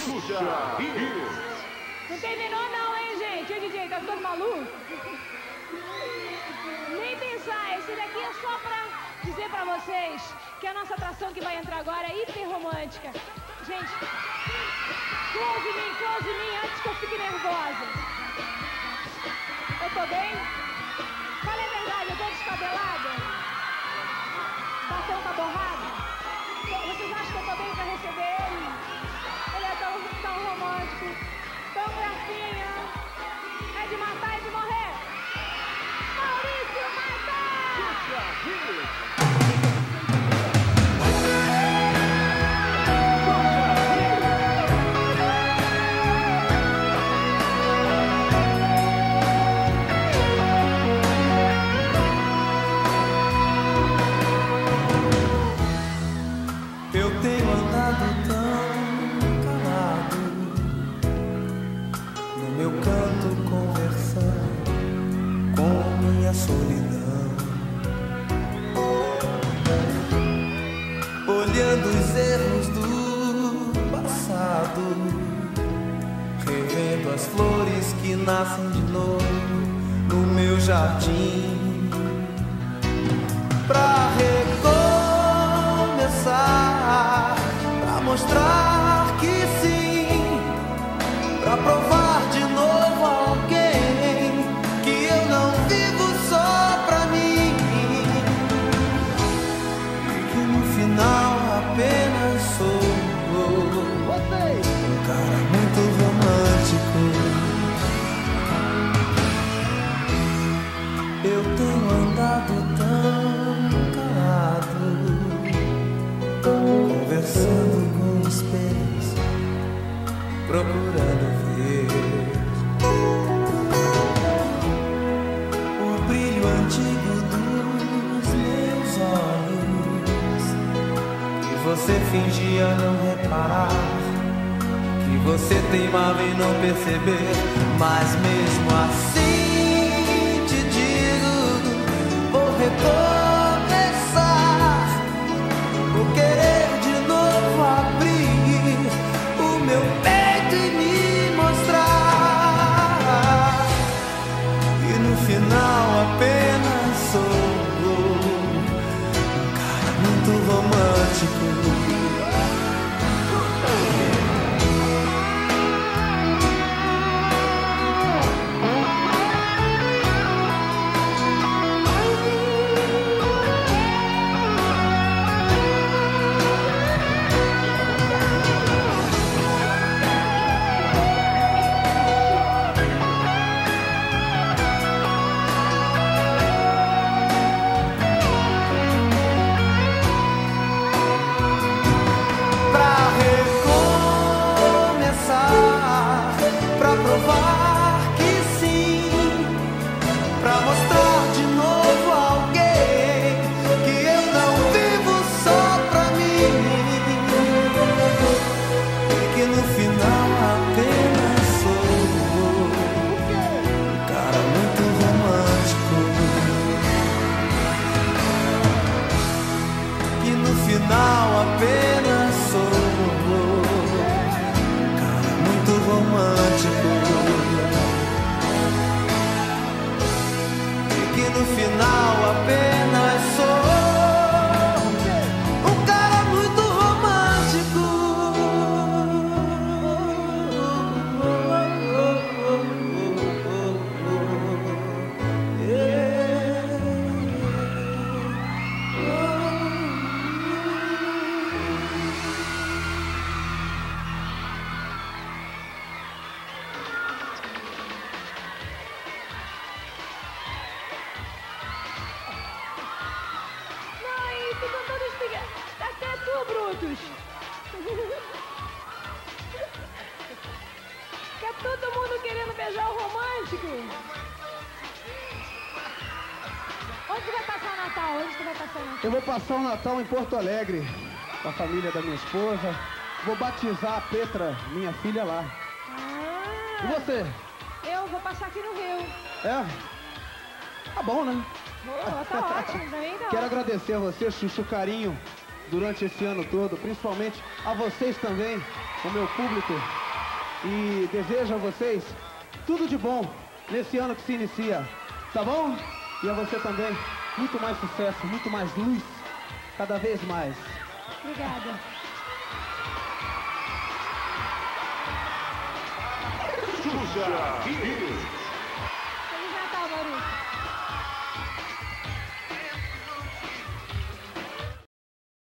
Xuxa Hits. Não terminou não, hein, gente? Ô, DJ, tá todo maluco? Nem pensar, esse daqui é só pra dizer pra vocês que a nossa atração que vai entrar agora é hiper romântica. Gente, close em mim, antes que eu fique nervosa. Eu tô bem? Fala a verdade, eu tô descabelada? Batom tá borrado? Vocês acham que eu tô bem pra receber ele? Ele é tão romântico, tão gracinha. É de matar e de morrer. Maurício Matar! Eu tenho andado tão calado no meu canto, conversando com minha solidão, olhando os erros do passado, revendo as flores que nascem de novo no meu jardim, pra pra mostrar que sim, pra provar de novo a alguém que eu não vivo só pra mim, que no final apenas sou um cara muito romântico. Eu tenho andado tão calado, conversando com espelhos, procurando ver o brilho antigo dos meus olhos, que você fingia não reparar, que você teimava em não perceber, mas mesmo assim te digo, vou recomeçar, vou querer de novo abrir o meu peito e me mostrar, e no final apenas sou um cara muito romântico. Fica todo mundo querendo beijar o romântico. Onde você vai passar o Natal? Onde você vai passar o Natal? Eu vou passar o Natal em Porto Alegre, com a família da minha esposa. Vou batizar a Petra, minha filha, lá. E você? Eu vou passar aqui no Rio. É? Tá bom, né? Boa, tá ótimo, também tá. Quero agradecer a você, Xuxa, o carinho durante esse ano todo, principalmente a vocês também, o meu público e desejo a vocês tudo de bom nesse ano que se inicia, tá bom? E a você também, muito mais sucesso, muito mais luz, cada vez mais. Obrigada. Xuxa Kids.